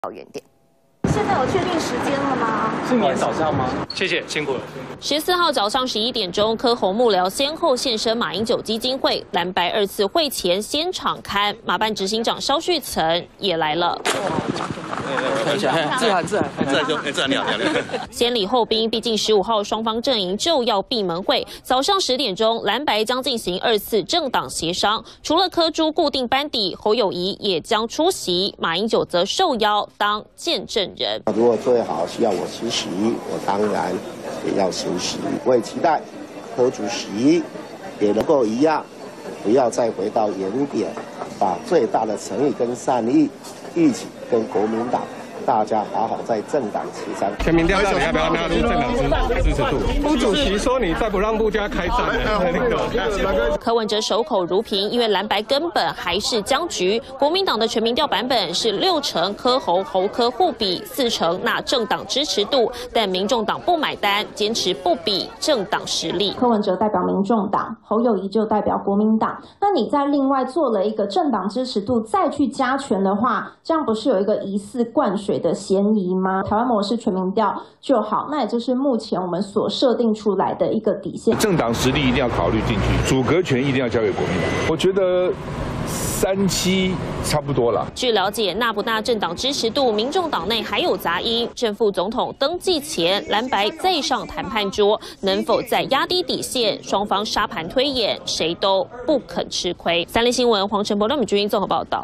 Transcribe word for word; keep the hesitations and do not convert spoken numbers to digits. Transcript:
到原点。 现在有确定时间了吗？ 是明天早上吗？谢谢，辛苦了。 十四号早上十一点钟，柯侯幕僚先后现身马英九基金会蓝白二次会前先场刊，马办执行长萧旭岑也来了。 自然自然自然自然就自然亮亮亮。 先礼后兵，毕竟十五号双方阵营就要闭门会。早上十点钟，蓝白将进行二次政党协商，除了柯朱固定班底，侯友宜也将出席，马英九则受邀当见证人。 如果最好需要我出席，我当然也要出席。我也期待柯主席也能够一样，不要再回到原点，把最大的诚意跟善意一起跟国民党大家好好在政党协商。 全民调到底要不要纳入政党支支持度？副主席说你再不让陆家开战， 柯文哲守口如瓶，因为蓝白根本还是僵局。国民党的全民调版本是六成柯侯侯柯互比，四成纳政党支持度，但民众党不买单，坚持不比政党实力。 柯文哲代表民众党，侯友宜就代表国民党。那你再另外做了一个政党支持度，再去加权的话，这样不是有一个疑似灌水的嫌疑吗？台湾模式全民调就好，那也就是目前我们所设定出来的一个底线。 政党实力一定要考虑进去，阻隔权一定要交给国民党。我觉得三七差不多了。 据了解，纳不纳政党支持度，民众党内还有杂音。正副总统登记前，蓝白再上谈判桌，能否再压低底线？双方沙盘推演，谁都不肯吃亏。三立新闻黄晨博、廖敏君综合报道。